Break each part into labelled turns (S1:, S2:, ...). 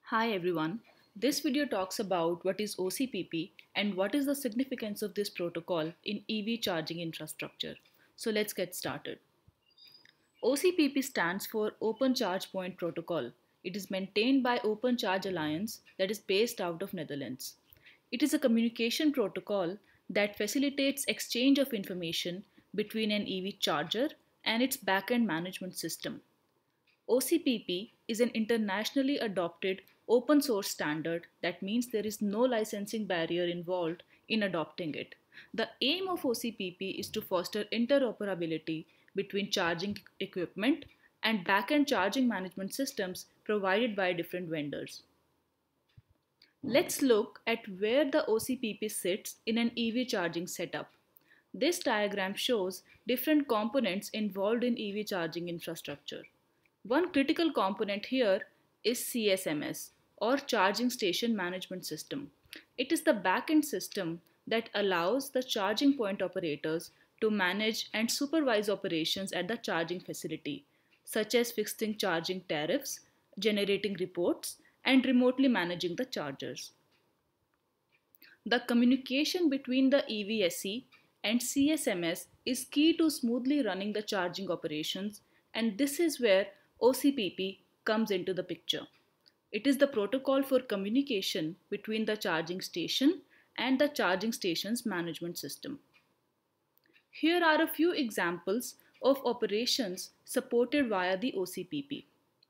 S1: Hi everyone. This video talks about what is OCPP and what is the significance of this protocol in EV charging infrastructure. So let's get started. OCPP stands for Open Charge Point Protocol. It is maintained by Open Charge Alliance that is based out of Netherlands. It is a communication protocol that facilitates exchange of information between an EV charger and its backend management system. OCPP is an internationally adopted open source standard that means there is no licensing barrier involved in adopting it. The aim of OCPP is to foster interoperability between charging equipment and backend charging management systems provided by different vendors. Let's look at where the OCPP sits in an EV charging setup. This diagram shows different components involved in EV charging infrastructure. One critical component here is CSMS or Charging Station Management System. It is the backend system that allows the charging point operators to manage and supervise operations at the charging facility, such as fixing charging tariffs, generating reports, and remotely managing the chargers. The communication between the EVSE and CSMS is key to smoothly running the charging operations, and this is where OCPP comes into the picture. It is the protocol for communication between the charging station and the charging station's management system. Here are a few examples of operations supported via the OCPP.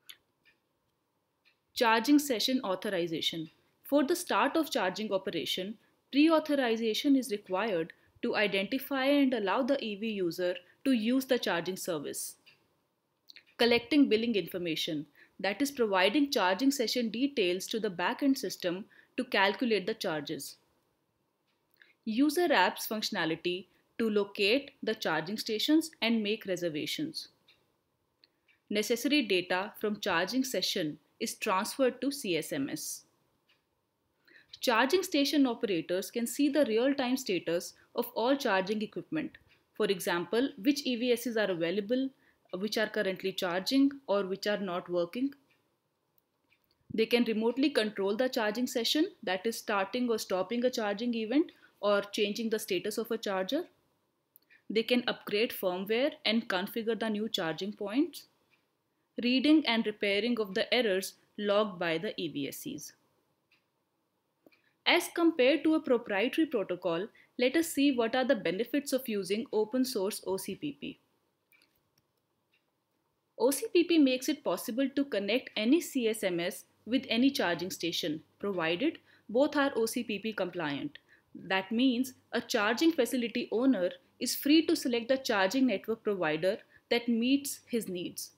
S1: Charging session authorization. For the start of charging operation, pre-authorization is required to identify and allow the EV user to use the charging service. Collecting billing information, that is providing charging session details to the backend system to calculate the charges. User apps functionality to locate the charging stations and make reservations. Necessary data from charging session is transferred to CSMS. Charging station operators can see the real-time status of all charging equipment. For example, which EVSs are available, which are currently charging or which are not working. They can remotely control the charging session, that is starting or stopping a charging event or changing the status of a charger. They can upgrade firmware and configure the new charging points. Reading and repairing of the errors logged by the EVSEs. As compared to a proprietary protocol, let us see what are the benefits of using open source OCPP. OCPP makes it possible to connect any CSMS with any charging station, provided both are OCPP compliant. That means a charging facility owner is free to select the charging network provider that meets his needs.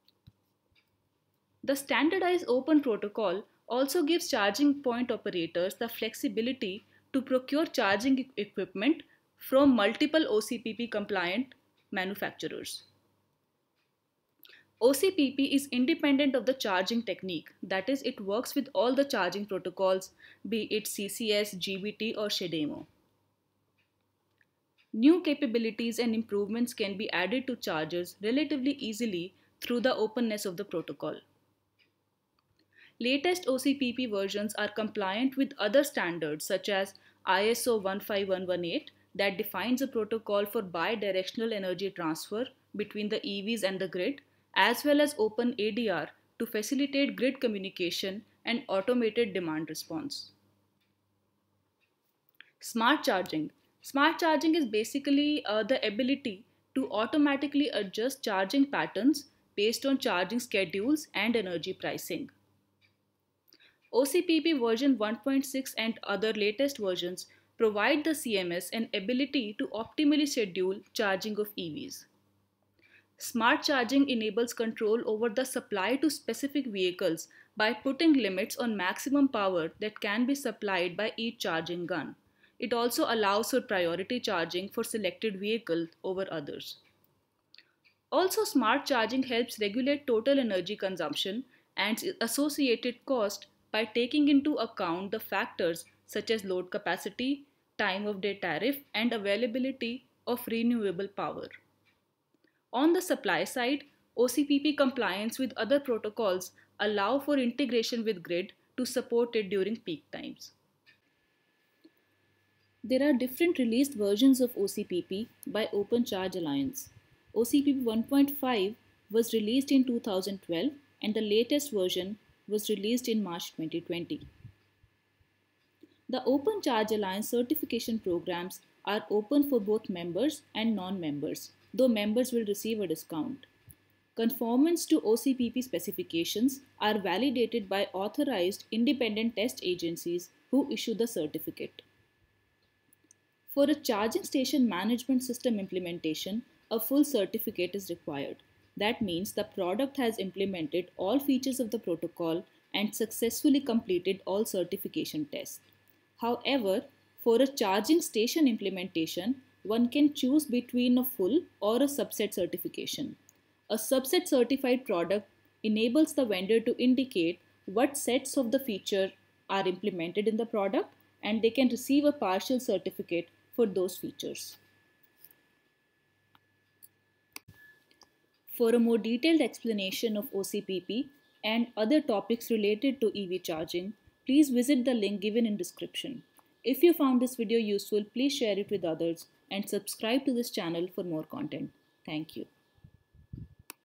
S1: The standardized open protocol also gives charging point operators the flexibility to procure charging equipment from multiple OCPP compliant manufacturers. OCPP is independent of the charging technique, that is, it works with all the charging protocols, be it CCS, GBT, or CHAdeMO. New capabilities and improvements can be added to chargers relatively easily through the openness of the protocol. Latest OCPP versions are compliant with other standards such as ISO 15118 that defines a protocol for bidirectional energy transfer between the EVs and the grid, as well as Open ADR to facilitate grid communication and automated demand response. Smart charging. Smart charging is basically the ability to automatically adjust charging patterns based on charging schedules and energy pricing. OCPP version 1.6 and other latest versions provide the CMS an ability to optimally schedule charging of EVs. Smart charging enables control over the supply to specific vehicles by putting limits on maximum power that can be supplied by each charging gun. It also allows for priority charging for selected vehicles over others. Also, smart charging helps regulate total energy consumption and associated cost by taking into account the factors such as load capacity, time of day tariff, and availability of renewable power. On the supply side, OCPP compliance with other protocols allow for integration with grid to support it during peak times. There are different released versions of OCPP by Open Charge Alliance. OCPP 1.5 was released in 2012 and the latest version was released in March 2020. The Open Charge Alliance certification programs are open for both members and non-members, though members will receive a discount. Conformance to OCPP specifications are validated by authorized independent test agencies who issue the certificate. For a charging station management system implementation, a full certificate is required. That means the product has implemented all features of the protocol and successfully completed all certification tests. However, for a charging station implementation, one can choose between a full or a subset certification. A subset certified product enables the vendor to indicate what sets of the feature are implemented in the product, and they can receive a partial certificate for those features. For a more detailed explanation of OCPP and other topics related to EV charging, please visit the link given in description. If you found this video useful, please share it with others and subscribe to this channel for more content. Thank you.